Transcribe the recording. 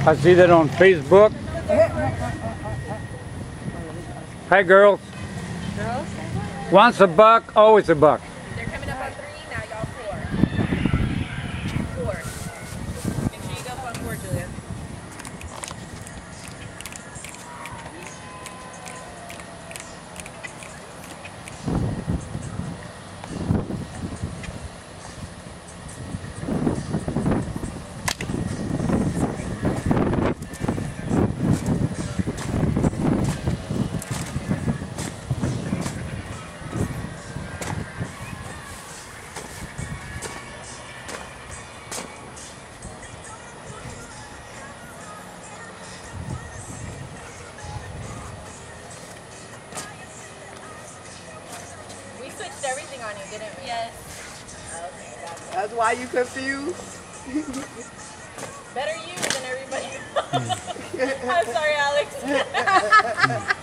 I see that on Facebook. Hi, girls. Girls? Once a buck, always a buck. They're coming up on 3, now y'all 4. 4. Make sure you go up on 4, Julia. We switched everything on you, didn't we? Yes. Okay, That's why you confused? better you than everybody else. I'm sorry, Alex.